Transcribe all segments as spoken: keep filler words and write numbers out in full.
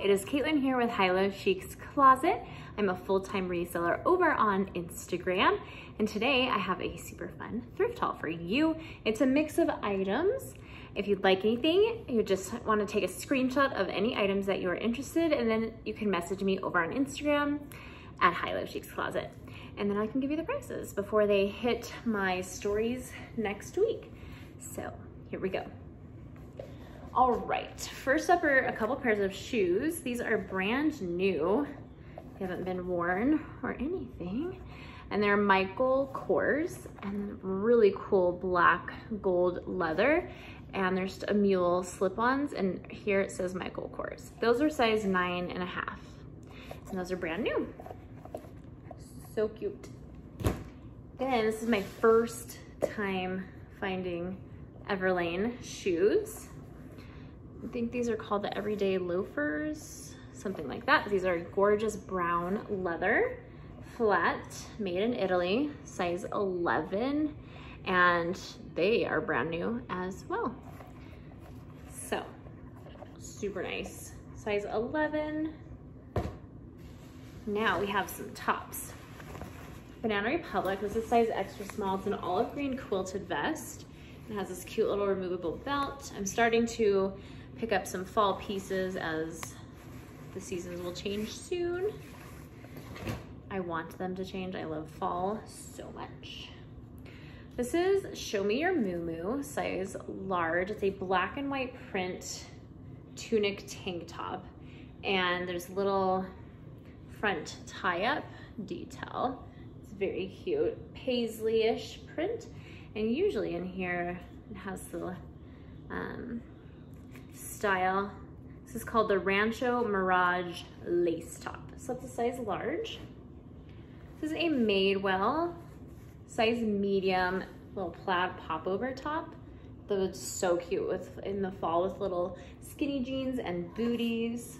it is Caitlin here with Hilo Chic's Closet. I'm a full-time reseller over on Instagram, and today I have a super fun thrift haul for you. It's a mix of items. If you'd like anything, you just want to take a screenshot of any items that you are interested in, and then you can message me over on Instagram at Hilo Chic's Closet. And then I can give you the prices before they hit my stories next week. So here we go. All right, first up are a couple pairs of shoes. These are brand new. They haven't been worn or anything. And they're Michael Kors, and really cool black gold leather. And there's a mule slip-ons, and here it says Michael Kors. Those are size nine and a half. And those are brand new. So cute. Then this is my first time finding Everlane shoes. I think these are called the Everyday Loafers, something like that. These are gorgeous brown leather, flat, made in Italy, size eleven, and they are brand new as well. So, super nice. Size eleven. Now we have some tops. Banana Republic, this is size extra small. It's an olive green quilted vest. It has this cute little removable belt. I'm starting to pick up some fall pieces as the seasons will change soon. I want them to change. I love fall so much. This is Show Me Your Moo, size large. It's a black and white print tunic tank top. And there's little front tie-up detail. It's very cute, paisley-ish print. And usually in here, it has the um, style. This is called the Rancho Mirage Lace Top. So it's a size large. This is a Madewell, size medium, little plaid popover top. That was so cute with in the fall with little skinny jeans and booties.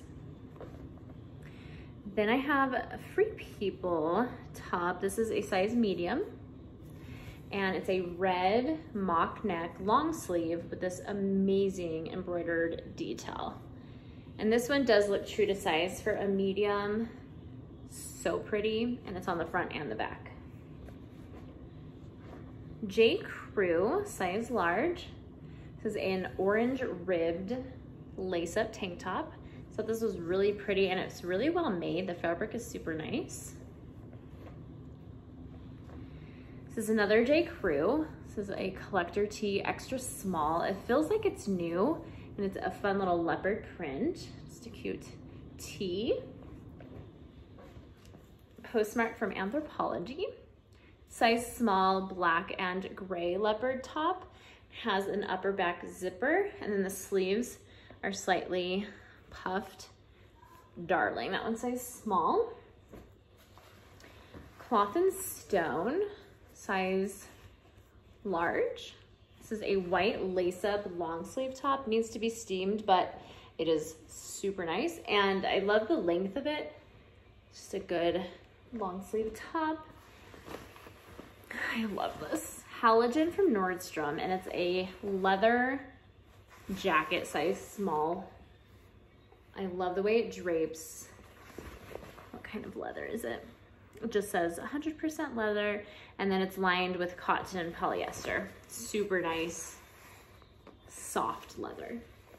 Then I have a Free People top. This is a size medium. And it's a red mock neck long sleeve with this amazing embroidered detail. And this one does look true to size for a medium. So pretty, and it's on the front and the back. J. Crew, size large. This is an orange ribbed lace-up tank top. So this was really pretty, and it's really well made. The fabric is super nice. This is another J. Crew. This is a collector tee, extra small. It feels like it's new, and it's a fun little leopard print. Just a cute tee. Postmark from Anthropologie. Size small, black and gray leopard top. Has an upper back zipper, and then the sleeves are slightly puffed. Darling, that one's size small. Cloth and Stone, size large. This is a white lace-up long sleeve top. It needs to be steamed, but it is super nice. And I love the length of it. Just a good long sleeve top. I love this. Halogen from Nordstrom, and it's a leather jacket, size small. I love the way it drapes. What kind of leather is it? It just says one hundred percent leather, and then it's lined with cotton and polyester. Super nice, soft leather.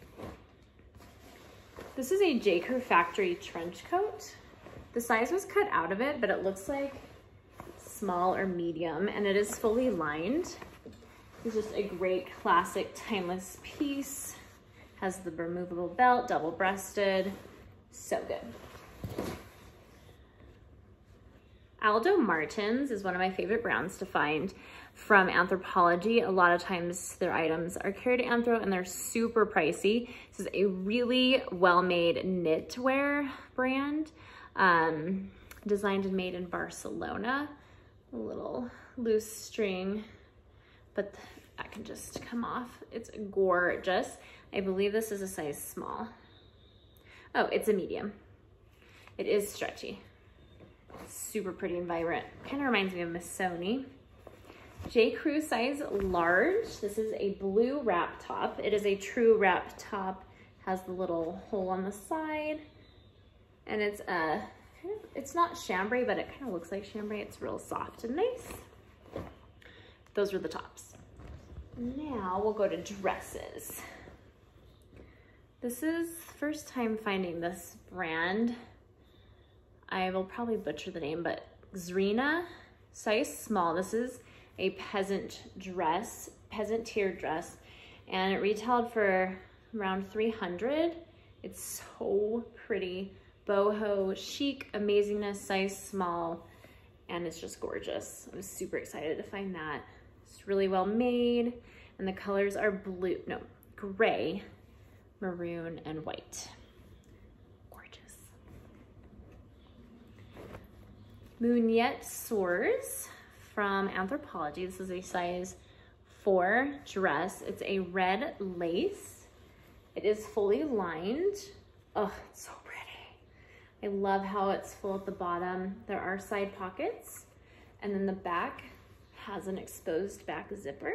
This is a J. Crew factory trench coat. The size was cut out of it, but it looks like small or medium, and it is fully lined. It's just a great classic timeless piece. Has the removable belt, double-breasted, so good. Aldo Martins is one of my favorite brands to find from Anthropologie. A lot of times their items are carried to Anthro, and they're super pricey. This is a really well-made knitwear brand, um, designed and made in Barcelona. A little loose string, but that can just come off. It's gorgeous. I believe this is a size small. Oh, it's a medium. It is stretchy. Super pretty and vibrant. Kind of reminds me of Miss Sony. J. Crew size large. This is a blue wrap top. It is a true wrap top. Has the little hole on the side. And it's a, it's not chambray, but it kind of looks like chambray. It's real soft and nice. Those are the tops. Now we'll go to dresses. This is first time finding this brand. I will probably butcher the name, but Xirena, size small. This is a peasant dress, peasant tier dress, and it retailed for around three hundred. It's so pretty. Boho, chic, amazingness, size small, and it's just gorgeous. I was super excited to find that. It's really well made, and the colors are blue, no, gray, maroon, and white. Gorgeous. Mouniette Soars from Anthropologie. This is a size four dress. It's a red lace. It is fully lined. Oh, it's so pretty. I love how it's full at the bottom. There are side pockets, and then the back has an exposed back zipper.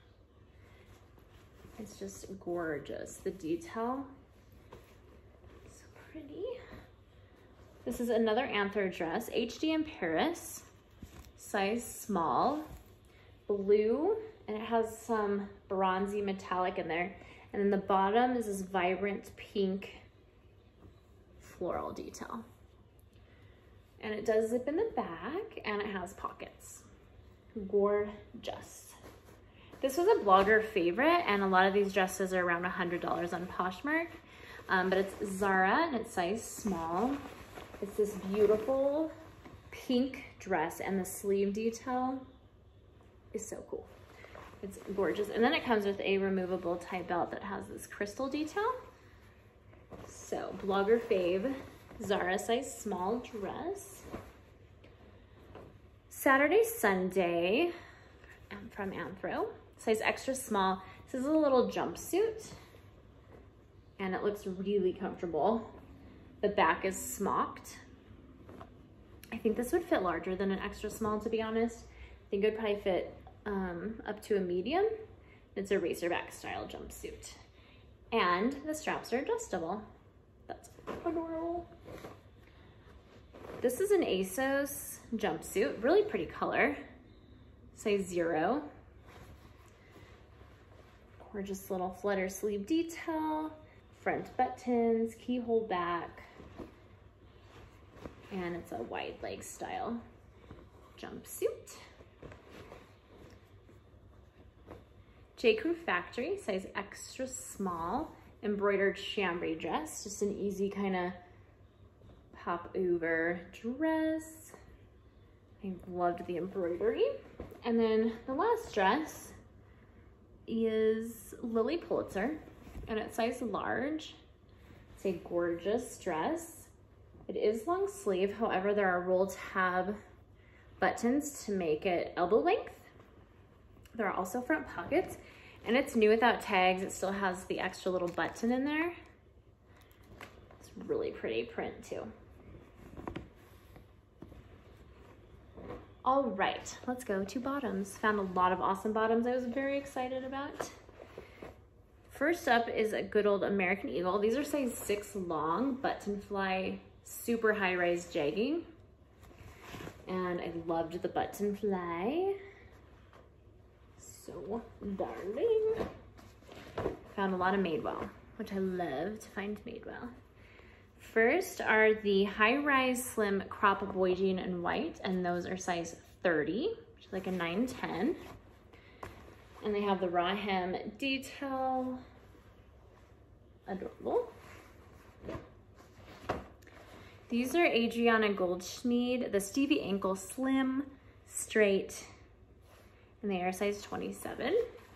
It's just gorgeous. The detail, so pretty. This is another Anthro dress, H D in Paris, size small, blue, and it has some bronzy metallic in there. And then the bottom is this vibrant pink floral detail. And it does zip in the back, and it has pockets. Gorgeous. This was a blogger favorite, and a lot of these dresses are around one hundred dollars on Poshmark, um, but it's Zara, and it's size small. It's this beautiful pink dress, and the sleeve detail is so cool. It's gorgeous. And then it comes with a removable tie belt that has this crystal detail. So, blogger fave, Zara size small dress. Saturday, Sunday from Anthro, size extra small. This is a little jumpsuit, and it looks really comfortable. The back is smocked. I think this would fit larger than an extra small, to be honest. I think it would probably fit um, up to a medium. It's a racerback style jumpsuit. And the straps are adjustable. That's adorable. This is an ASOS jumpsuit, really pretty color, size zero. Gorgeous little flutter sleeve detail, front buttons, keyhole back, and it's a wide leg style jumpsuit. J. Crew Factory, size extra small, embroidered chambray dress, just an easy kind of pop over dress. I loved the embroidery. And then the last dress is Lily Pulitzer, and it's size large. It's a gorgeous dress. It is long sleeve, however, there are roll tab buttons to make it elbow length. There are also front pockets, and it's new without tags. It still has the extra little button in there. It's really pretty print too. All right, let's go to bottoms. Found a lot of awesome bottoms I was very excited about. First up is a good old American Eagle. These are size six long, button fly, super high rise jegging. And I loved the button fly. So darling. Found a lot of Madewell, which I love to find Madewell. First are the high-rise slim crop boy jean in white, and those are size thirty, which is like a nine ten. And they have the raw hem detail. Adorable. These are Adriana Goldschmied, the Stevie ankle slim, straight, and they are size twenty-seven.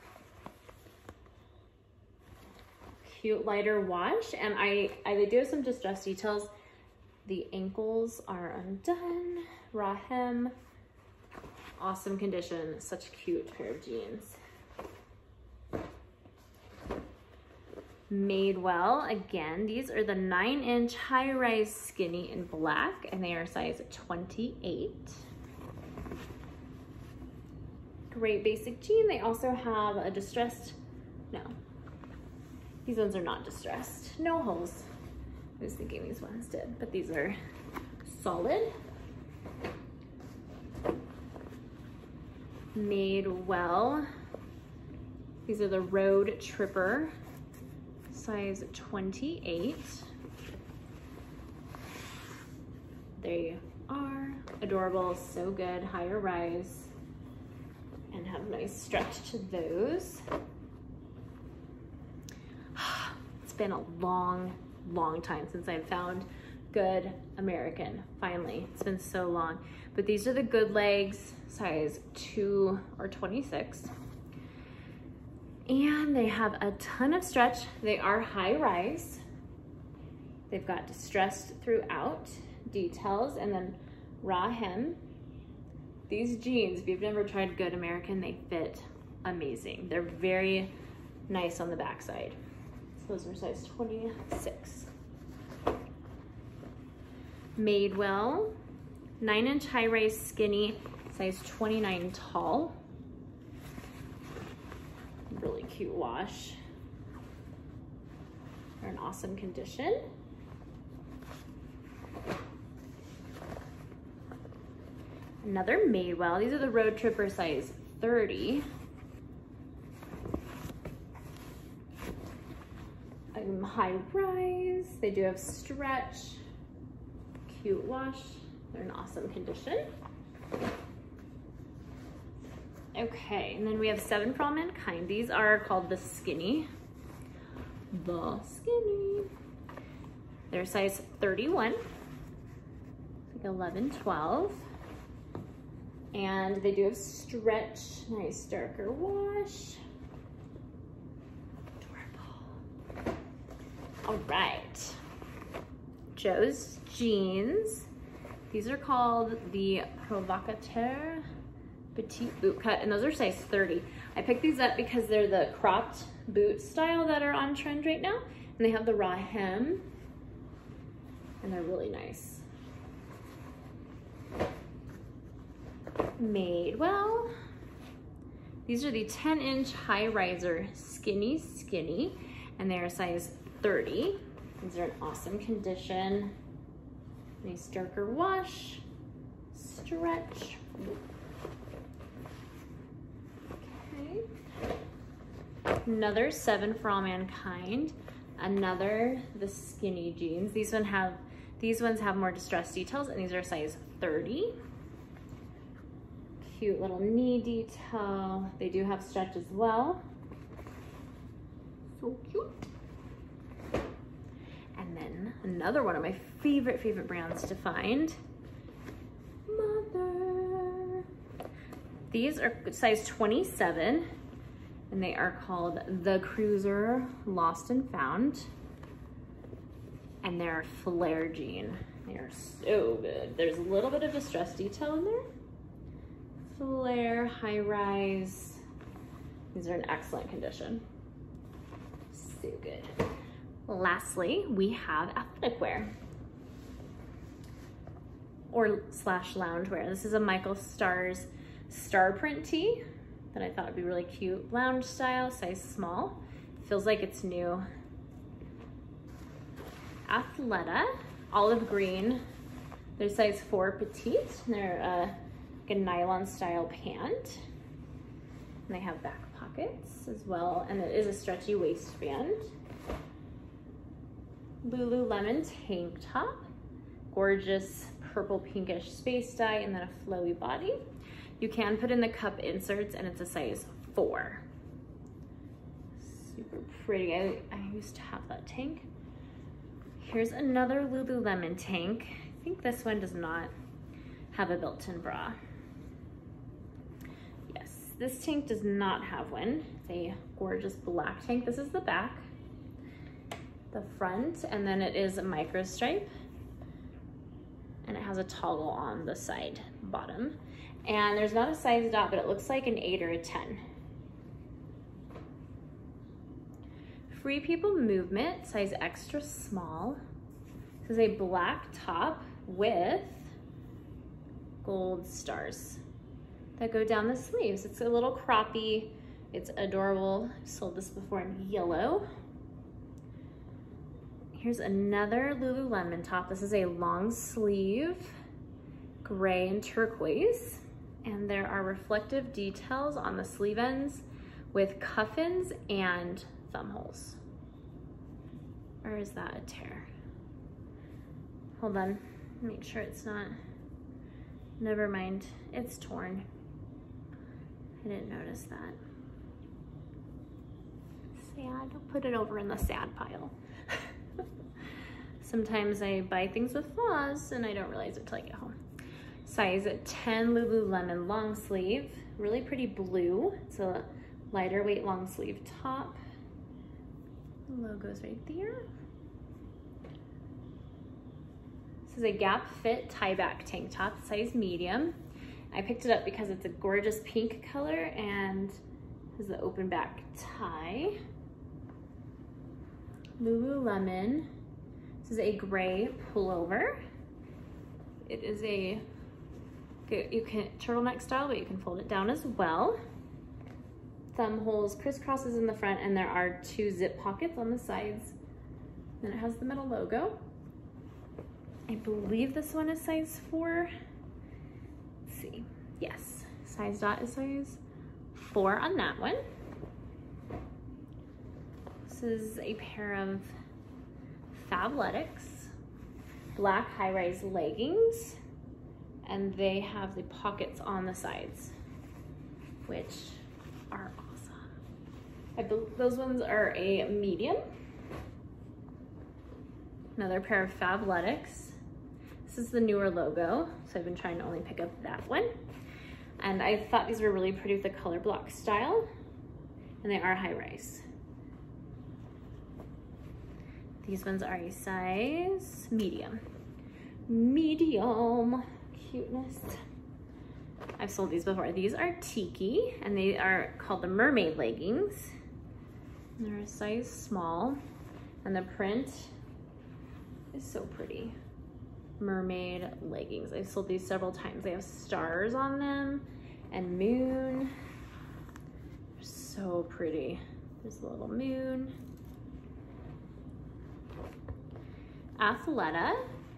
Cute lighter wash, and I, I do have some distressed details. The ankles are undone, raw hem, awesome condition, such a cute pair of jeans. Madewell, again, these are the nine inch high rise skinny in black, and they are size twenty-eight. Great basic jean. They also have a distressed, no, these ones are not distressed, no holes. I was thinking these ones did, but these are solid. Madewell. These are the Road Tripper, size twenty-eight. They are adorable, so good, higher rise, and have nice stretch to those. It's been a long, long time since I've found good American, finally. It's been so long. But these are the good legs, size two or twenty-six. And they have a ton of stretch. They are high rise. They've got distressed throughout details and then raw hem. These jeans, if you've never tried good American, they fit amazing. They're very nice on the backside. So those are size twenty-six. Madewell, nine inch high rise skinny, size twenty-nine tall. Really cute wash. They're in awesome condition. Another Madewell. These are the Road Tripper size thirty. Um, high rise. They do have stretch. Cute wash. They're in awesome condition. Okay, and then we have seven for All Mankind. These are called the Skinny. The Skinny. They're size thirty-one. It's like eleven, twelve. And they do have stretch, nice darker wash. Adorable. All right. Joe's jeans. These are called the Provocateur Petite Boot Cut, and those are size thirty. I picked these up because they're the cropped boot style that are on trend right now, and they have the raw hem, and they're really nice. Madewell. These are the ten inch high riser skinny skinny, and they are size thirty. These are in awesome condition. Nice darker wash, stretch. Okay. Another seven for All Mankind. Another the skinny jeans. These one have these ones have more distressed details, and these are size thirty. Cute little knee detail. They do have stretch as well. So cute. And then another one of my favorite, favorite brands to find. Mother. These are size twenty-seven, and they are called the Cruiser Lost and Found. And they're flare jean. They are so good. There's a little bit of distress detail in there. Flare, high rise. These are in excellent condition. So good. Lastly, we have athletic wear or slash lounge wear. This is a Michael Stars star print tee that I thought would be really cute. Lounge style, size small. Feels like it's new. Athleta, olive green. They're size four petite. They're uh, like a nylon style pant. And they have back pockets as well. And it is a stretchy waistband. Lululemon tank top. Gorgeous purple pinkish space dye and then a flowy body. You can put in the cup inserts and it's a size four. Super pretty. I, I used to have that tank. Here's another Lululemon tank. I think this one does not have a built-in bra. Yes, this tank does not have one. It's a gorgeous black tank. This is the back, the front, and then it is a micro stripe. And it has a toggle on the side bottom. And there's not a size dot, but it looks like an eight or a ten. Free People Movement, size extra small. This is a black top with gold stars that go down the sleeves. It's a little croppy. It's adorable. I've sold this before in yellow. Here's another Lululemon top. This is a long sleeve, gray and turquoise. And there are reflective details on the sleeve ends with cuffins and thumb holes. Or is that a tear? Hold on, make sure it's not. Never mind, it's torn. I didn't notice that. Sad, I'll put it over in the sad pile. Sometimes I buy things with flaws and I don't realize it till I get home. Size ten Lululemon long sleeve, really pretty blue. It's a lighter weight long sleeve top. The logo's right there. This is a Gap Fit tie back tank top, size medium. I picked it up because it's a gorgeous pink color and has the open back tie. Lululemon. This is a gray pullover. It is a, you can turtleneck style, but you can fold it down as well. Thumb holes, crisscrosses in the front, and there are two zip pockets on the sides. Then it has the metal logo. I believe this one is size four. Let's see, yes, size dot is size four on that one. This is a pair of Fabletics, black high-rise leggings, and they have the pockets on the sides, which are awesome. I believe those ones are a medium. Another pair of Fabletics. This is the newer logo, so I've been trying to only pick up that one. And I thought these were really pretty with the color block style, and they are high-rise. These ones are a size medium. Medium, cuteness. I've sold these before. These are Tiki, and they are called the mermaid leggings. They're a size small, and the print is so pretty. Mermaid leggings. I've sold these several times. They have stars on them and moon. They're so pretty. There's a little moon. Athleta,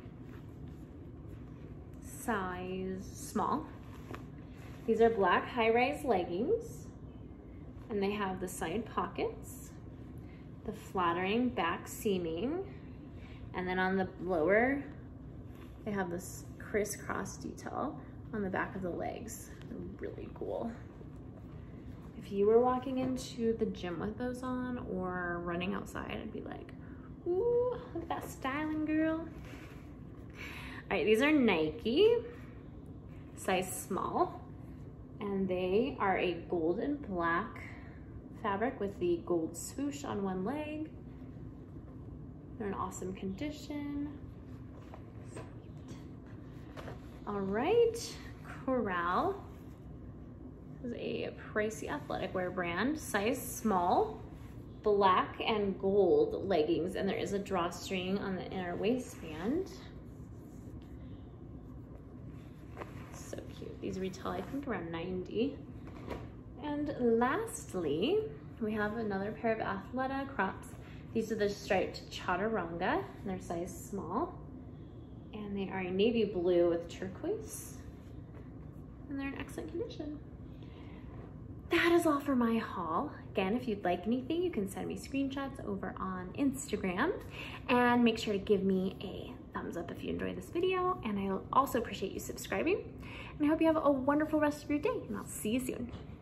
size small. These are black high-rise leggings, and they have the side pockets, the flattering back seaming, and then on the lower, they have this crisscross detail on the back of the legs. They're really cool. If you were walking into the gym with those on or running outside, I'd be like, ooh, look at that styling, girl. All right, these are Nike, size small, and they are a gold and black fabric with the gold swoosh on one leg. They're in awesome condition. All right, Corral. This is a pricey athletic wear brand, size small. Black and gold leggings, and there is a drawstring on the inner waistband. So cute. These retail, I think, around ninety. And lastly, we have another pair of Athleta crops. These are the striped chaturanga, and they're size small. And they are a navy blue with turquoise. And they're in excellent condition. That is all for my haul. Again, if you'd like anything, you can send me screenshots over on Instagram, and make sure to give me a thumbs up if you enjoyed this video, and I'll also appreciate you subscribing, and I hope you have a wonderful rest of your day, and I'll see you soon.